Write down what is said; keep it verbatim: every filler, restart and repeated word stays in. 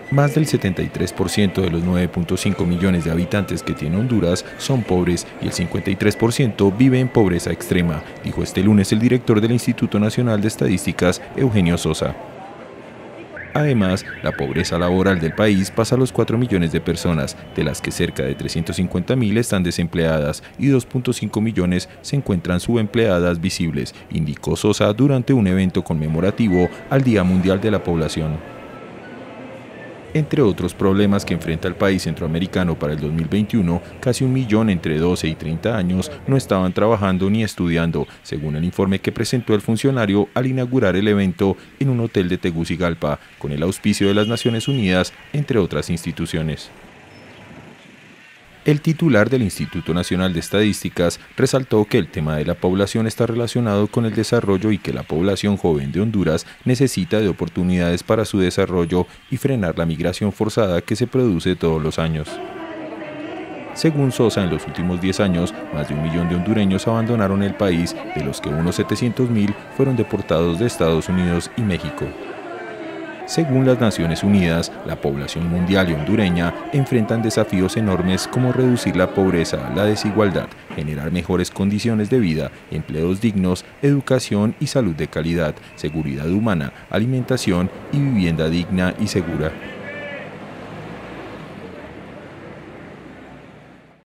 Más del setenta y tres por ciento de los nueve punto cinco millones de habitantes que tiene Honduras son pobres y el cincuenta y tres por ciento vive en pobreza extrema, dijo este lunes el director del Instituto Nacional de Estadísticas, Eugenio Sosa. Además, la pobreza laboral del país pasa a los cuatro millones de personas, de las que cerca de trescientos cincuenta mil están desempleadas y dos punto cinco millones se encuentran subempleadas visibles, indicó Sosa durante un evento conmemorativo al Día Mundial de la Población. Entre otros problemas que enfrenta el país centroamericano para el dos mil veintiuno, casi un millón entre doce y treinta años no estaban trabajando ni estudiando, según el informe que presentó el funcionario al inaugurar el evento en un hotel de Tegucigalpa, con el auspicio de las Naciones Unidas, entre otras instituciones. El titular del Instituto Nacional de Estadísticas resaltó que el tema de la población está relacionado con el desarrollo y que la población joven de Honduras necesita de oportunidades para su desarrollo y frenar la migración forzada que se produce todos los años. Según Sosa, en los últimos diez años, más de un millón de hondureños abandonaron el país, de los que unos setecientos mil fueron deportados de Estados Unidos y México. Según las Naciones Unidas, la población mundial y hondureña enfrentan desafíos enormes como reducir la pobreza, la desigualdad, generar mejores condiciones de vida, empleos dignos, educación y salud de calidad, seguridad humana, alimentación y vivienda digna y segura.